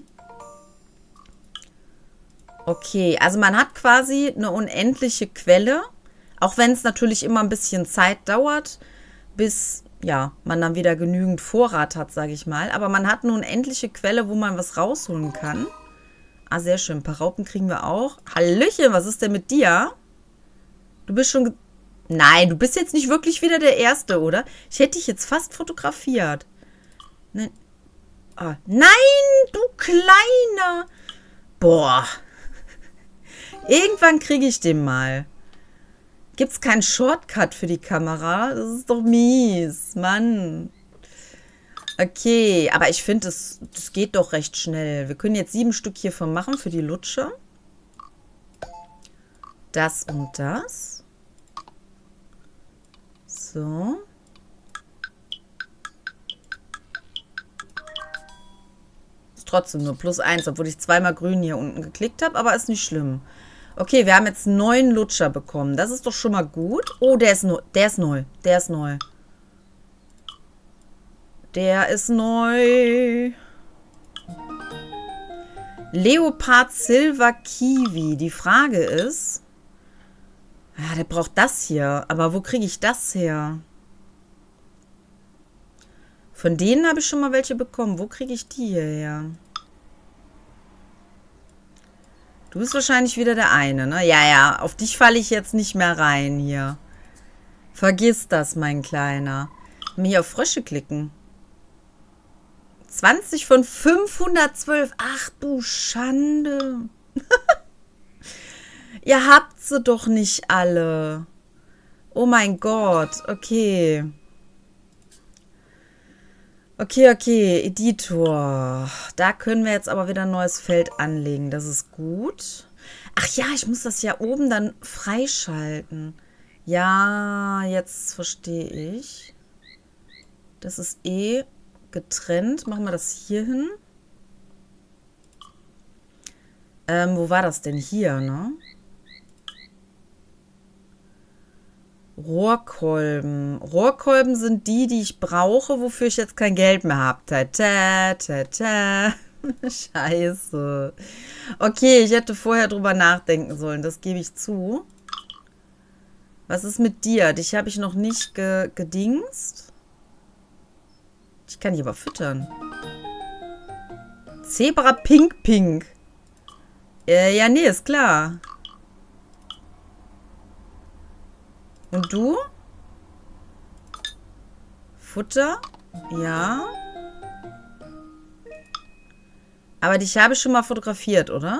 Okay, also man hat quasi eine unendliche Quelle. Auch wenn es natürlich immer ein bisschen Zeit dauert, bis ja, man dann wieder genügend Vorrat hat, sage ich mal. Aber man hat eine unendliche Quelle, wo man was rausholen kann. Ah, sehr schön. Ein paar Raupen kriegen wir auch. Hallöchen, was ist denn mit dir? Du bist schon... Nein, du bist jetzt nicht wirklich wieder der Erste, oder? Ich hätte dich jetzt fast fotografiert. Nein, nein, du Kleiner. Boah. Irgendwann kriege ich den mal. Gibt es keinen Shortcut für die Kamera? Das ist doch mies, Mann. Okay, aber ich finde, das geht doch recht schnell. Wir können jetzt 7 Stück hiervon machen für die Lutscher. Das und das. So. Ist trotzdem nur plus 1, obwohl ich zweimal grün hier unten geklickt habe, aber ist nicht schlimm. Okay, wir haben jetzt 9 Lutscher bekommen. Das ist doch schon mal gut. Oh, der ist neu. Der ist neu. Der ist neu. Der ist neu. Leopard Silver Kiwi. Die Frage ist... Ja, der braucht das hier. Aber wo kriege ich das her? Von denen habe ich schon mal welche bekommen. Wo kriege ich die hier her? Du bist wahrscheinlich wieder der eine, ne? Ja, ja, auf dich falle ich jetzt nicht mehr rein hier. Vergiss das, mein Kleiner. Mir hier auf Frösche klicken. 20 von 512. Ach du Schande. Ihr habt sie doch nicht alle. Oh mein Gott. Okay. Okay. Editor. Da können wir jetzt aber wieder ein neues Feld anlegen. Das ist gut. Ach ja, ich muss das ja oben dann freischalten. Ja, jetzt verstehe ich. Das ist eh getrennt. Machen wir das hier hin. Wo war das denn? Hier, ne? Rohrkolben. Rohrkolben sind die ich brauche, wofür ich jetzt kein Geld mehr habe. Scheiße. Okay, ich hätte vorher drüber nachdenken sollen. Das gebe ich zu. Was ist mit dir? Dich habe ich noch nicht gedingst. Ich kann dich aber füttern. Zebra Pink Pink. Ja, nee, ist klar. Und du? Futter? Ja. Aber dich habe ich schon mal fotografiert, oder?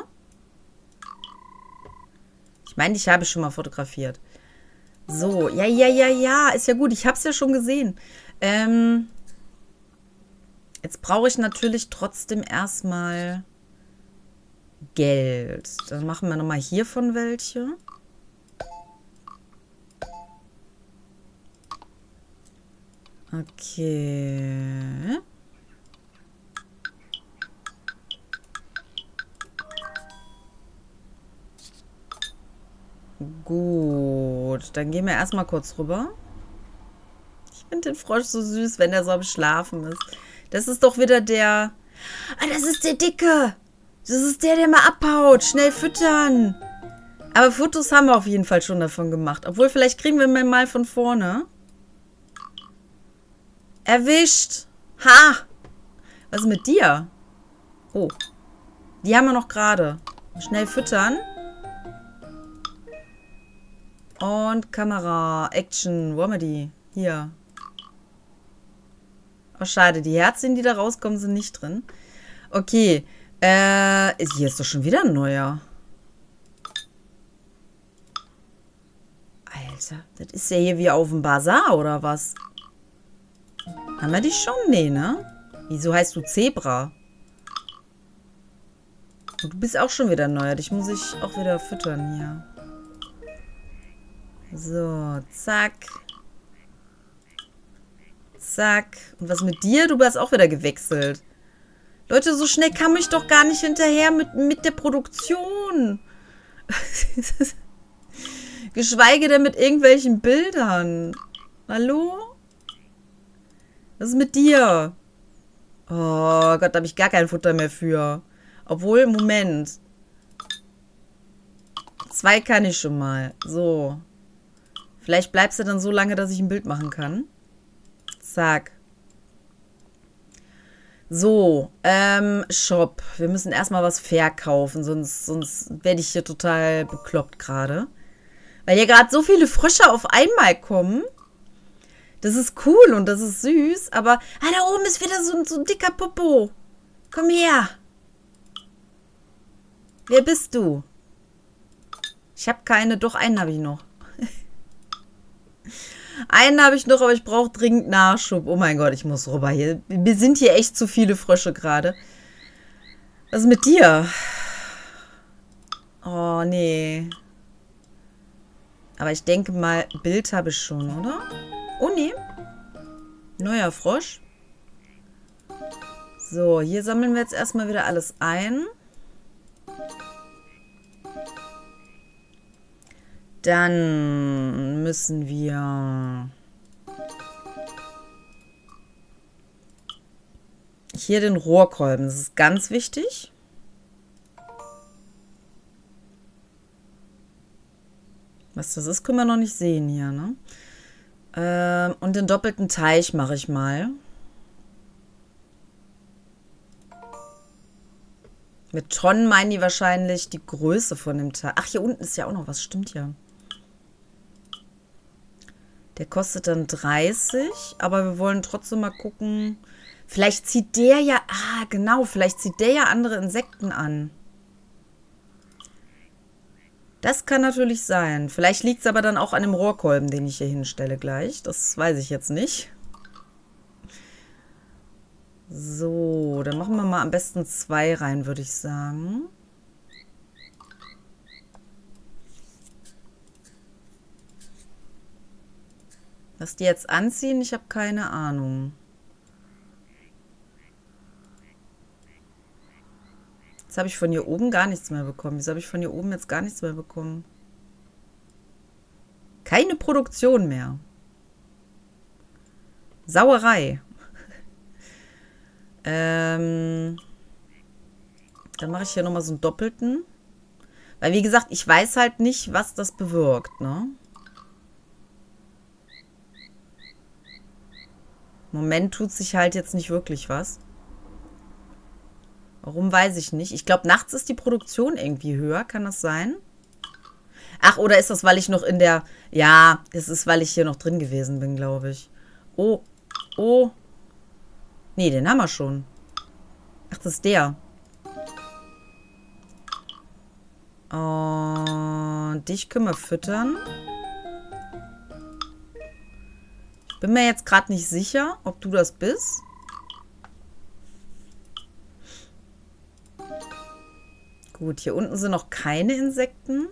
Ich meine, dich habe ich schon mal fotografiert. So, ja. Ist ja gut, ich habe es ja schon gesehen. Jetzt brauche ich natürlich trotzdem erstmal Geld. Dann machen wir nochmal hiervon welche. Okay. Gut, dann gehen wir erstmal kurz rüber. Ich finde den Frosch so süß, wenn er so am Schlafen ist. Das ist doch wieder der... Ah, das ist der Dicke. Das ist der mal abhaut. Schnell füttern. Aber Fotos haben wir auf jeden Fall schon davon gemacht. Obwohl, vielleicht kriegen wir mal von vorne. Erwischt. Ha. Was ist mit dir? Oh. Die haben wir noch gerade. Schnell füttern. Und Kamera. Action. Wo haben wir die? Hier. Oh, schade. Die Herzchen, die da rauskommen, sind nicht drin. Okay. Hier ist doch schon wieder ein neuer. Alter. Das ist ja hier wie auf dem Bazar, oder was? Haben wir die schon? Nee, ne? Wieso heißt du Zebra? Und du bist auch schon wieder neuer. Dich muss ich auch wieder füttern hier. So, zack. Zack. Und was mit dir? Du hast auch wieder gewechselt. Leute, so schnell kam ich doch gar nicht hinterher mit der Produktion. Geschweige denn mit irgendwelchen Bildern. Hallo? Was ist mit dir? Oh Gott, da habe ich gar kein Futter mehr für. Obwohl, Moment. 2 kann ich schon mal. So. Vielleicht bleibst du dann so lange, dass ich ein Bild machen kann. Zack. So, Shop. Wir müssen erstmal was verkaufen, sonst werde ich hier total bekloppt gerade. Weil hier gerade so viele Frösche auf einmal kommen. Das ist cool und das ist süß, aber... Ah, da oben ist wieder so ein dicker Popo. Komm her. Wer bist du? Ich habe keine, doch einen habe ich noch. Einen habe ich noch, aber ich brauche dringend Nachschub. Oh mein Gott, ich muss rüber hier. Wir sind hier echt zu viele Frösche gerade. Was ist mit dir? Oh, nee. Aber ich denke mal, Bild habe ich schon, oder? Oh, nee. Neuer Frosch. So, hier sammeln wir jetzt erstmal wieder alles ein. Dann müssen wir hier den Rohrkolben. Das ist ganz wichtig. Was das ist, können wir noch nicht sehen hier, ne? Und den doppelten Teich mache ich mal. Mit Tonnen meinen die wahrscheinlich die Größe von dem Teich. Ach, hier unten ist ja auch noch was, stimmt ja. Der kostet dann 30, aber wir wollen trotzdem mal gucken. Vielleicht zieht der ja, genau, vielleicht zieht der ja andere Insekten an. Das kann natürlich sein. Vielleicht liegt es aber dann auch an dem Rohrkolben, den ich hier hinstelle gleich. Das weiß ich jetzt nicht. So, dann machen wir mal am besten 2 rein, würde ich sagen. Was die jetzt anziehen, ich habe keine Ahnung. Jetzt habe ich von hier oben gar nichts mehr bekommen. Wieso habe ich von hier oben jetzt gar nichts mehr bekommen? Keine Produktion mehr. Sauerei. Dann mache ich hier nochmal so einen doppelten. Weil, wie gesagt, ich weiß halt nicht, was das bewirkt, ne? Im Moment tut sich halt jetzt nicht wirklich was. Warum, weiß ich nicht. Ich glaube, nachts ist die Produktion irgendwie höher. Kann das sein? Ach, oder ist das, weil ich noch in der... Ja, es ist, weil ich hier noch drin gewesen bin, glaube ich. Oh, oh. Nee, den haben wir schon. Ach, das ist der. Und dich können wir füttern. Ich bin mir jetzt gerade nicht sicher, ob du das bist. Gut, hier unten sind noch keine Insekten.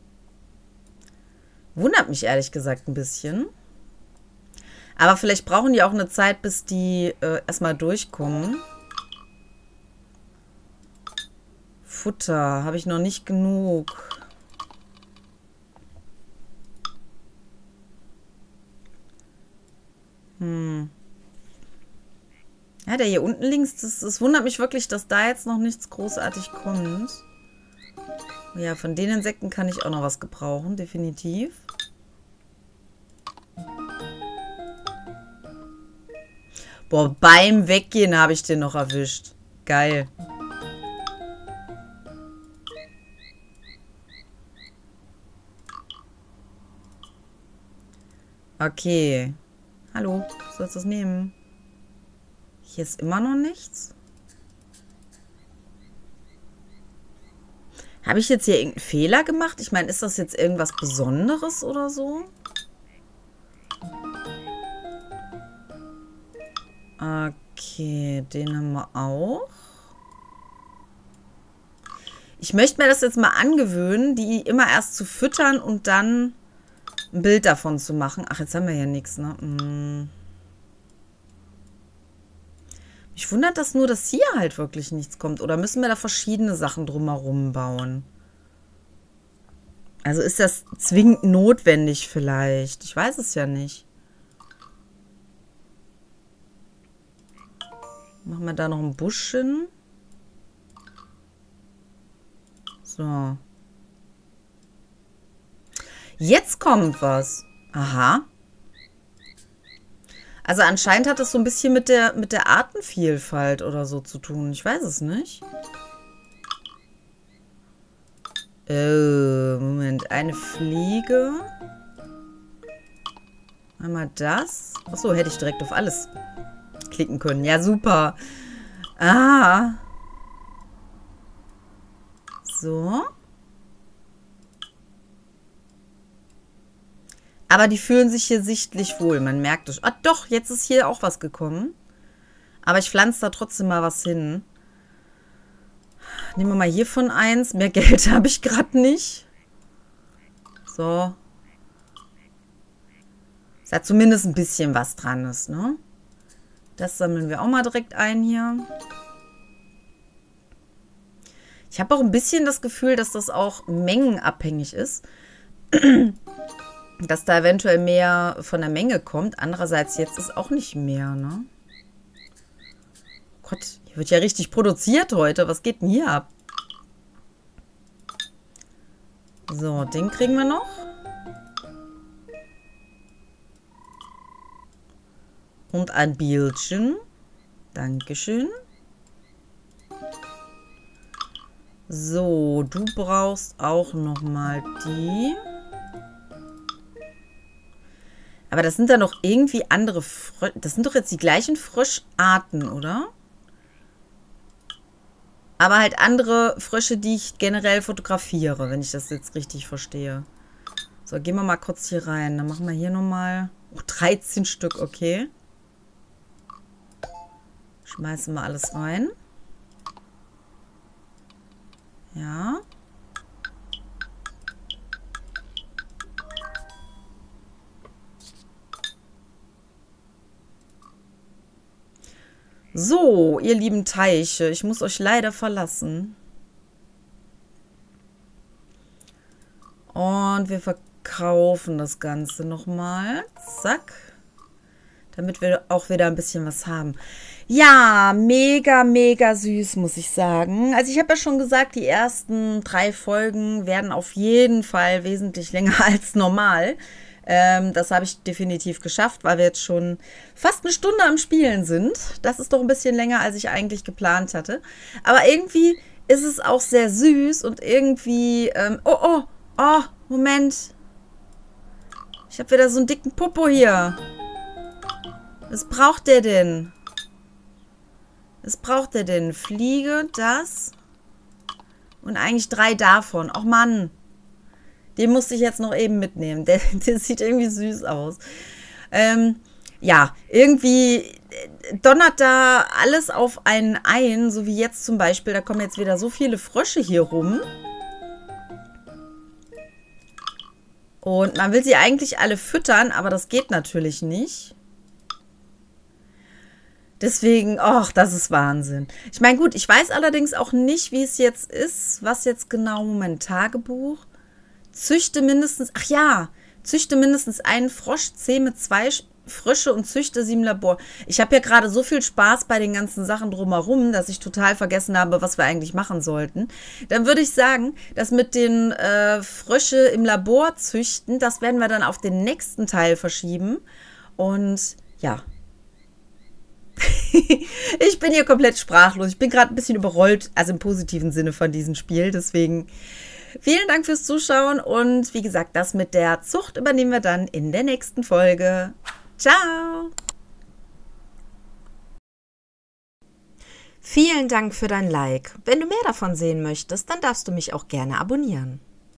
Wundert mich ehrlich gesagt ein bisschen. Aber vielleicht brauchen die auch eine Zeit, bis die erstmal durchkommen. Futter habe ich noch nicht genug. Ja, der hier unten links, das wundert mich wirklich, dass da jetzt noch nichts großartig kommt. Ja, von den Insekten kann ich auch noch was gebrauchen, definitiv. Boah, beim Weggehen habe ich den noch erwischt. Geil. Okay. Hallo, sollst du das nehmen? Hier ist immer noch nichts. Habe ich jetzt hier irgendeinen Fehler gemacht? Ich meine, ist das jetzt irgendwas Besonderes oder so? Okay, den haben wir auch. Ich möchte mir das jetzt mal angewöhnen, die immer erst zu füttern und dann ein Bild davon zu machen. Ach, jetzt haben wir ja nichts, ne? Mich wundert das nur, dass hier halt wirklich nichts kommt. Oder müssen wir da verschiedene Sachen drumherum bauen? Also ist das zwingend notwendig vielleicht? Ich weiß es ja nicht. Machen wir da noch einen Busch hin. So. Jetzt kommt was. Aha. Also anscheinend hat das so ein bisschen mit der Artenvielfalt oder so zu tun. Ich weiß es nicht. Moment. Eine Fliege. Einmal das. Achso, hätte ich direkt auf alles klicken können. Ja, super. Ah. So. Aber die fühlen sich hier sichtlich wohl. Man merkt es. Ah, doch, jetzt ist hier auch was gekommen. Aber ich pflanze da trotzdem mal was hin. Nehmen wir mal hiervon eins. Mehr Geld habe ich gerade nicht. So. Dass da zumindest ein bisschen was dran ist, ne? Das sammeln wir auch mal direkt ein hier. Ich habe auch ein bisschen das Gefühl, dass das auch mengenabhängig ist. Dass da eventuell mehr von der Menge kommt. Andererseits, jetzt ist auch nicht mehr, ne? Gott, hier wird ja richtig produziert heute. Was geht denn hier ab? So, den kriegen wir noch. Und ein Bildchen. Dankeschön. So, du brauchst auch nochmal die... Aber das sind dann noch irgendwie andere Frösche. Das sind doch jetzt die gleichen Froscharten, oder? Aber halt andere Frösche, die ich generell fotografiere, wenn ich das jetzt richtig verstehe. So, gehen wir mal kurz hier rein. Dann machen wir hier nochmal... Oh, 13 Stück, okay. Schmeißen wir alles rein. Ja. So, ihr lieben Teiche, ich muss euch leider verlassen. Und wir verkaufen das Ganze nochmal. Zack. Damit wir auch wieder ein bisschen was haben. Ja, mega, mega süß, muss ich sagen. Also ich habe ja schon gesagt, die ersten 3 Folgen werden auf jeden Fall wesentlich länger als normal. Das habe ich definitiv geschafft, weil wir jetzt schon fast eine Stunde am Spielen sind. Das ist doch ein bisschen länger, als ich eigentlich geplant hatte. Aber irgendwie ist es auch sehr süß und irgendwie... Moment. Ich habe wieder so einen dicken Popo hier. Was braucht der denn? Was braucht der denn? Fliege, das und eigentlich 3 davon. Och Mann. Den musste ich jetzt noch eben mitnehmen. Der sieht irgendwie süß aus. Ja, irgendwie donnert da alles auf einen ein, so wie jetzt zum Beispiel. Da kommen jetzt wieder so viele Frösche hier rum. Und man will sie eigentlich alle füttern, aber das geht natürlich nicht. Deswegen, ach, das ist Wahnsinn. Ich meine, gut, ich weiß allerdings auch nicht, wie es jetzt ist, was jetzt genau, Moment, Tagebuch. Züchte mindestens einen Frosch, zähme 2 Frösche und züchte sie im Labor. Ich habe ja gerade so viel Spaß bei den ganzen Sachen drumherum, dass ich total vergessen habe, was wir eigentlich machen sollten. Dann würde ich sagen, das mit den Frösche im Labor züchten, das werden wir dann auf den nächsten Teil verschieben. Und ja, ich bin hier komplett sprachlos. Ich bin gerade ein bisschen überrollt, also im positiven Sinne von diesem Spiel. Deswegen vielen Dank fürs Zuschauen und wie gesagt, das mit der Zucht übernehmen wir dann in der nächsten Folge. Ciao! Vielen Dank für dein Like. Wenn du mehr davon sehen möchtest, dann darfst du mich auch gerne abonnieren.